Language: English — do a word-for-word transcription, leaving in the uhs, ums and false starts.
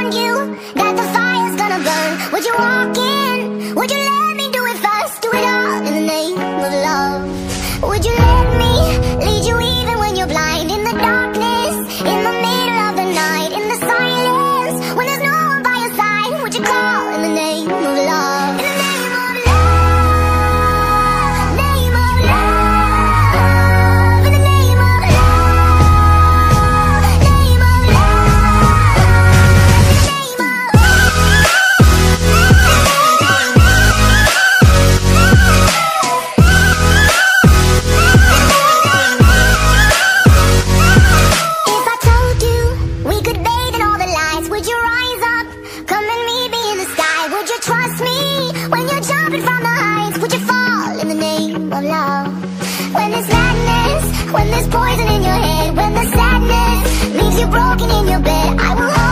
warned you that the fire's gonna burn, would you walk in? Would you let me do it first? Do it all in the name of love. Would you let me lead you even when you're blind? In the darkness, in the middle of the night, in the silence, when there's no one by your side, would you call in the name of love? In the name of love, name of love, in the name of love, name of love, name of If I told you we could bathe in all the lights, would you rise up? Come and meet me in the sky. Would you trust me when you're jumping from the heights? Would you fall in the name of love? When there's madness, when there's poison in your head, when the sadness leaves you broken in your bed, I will hold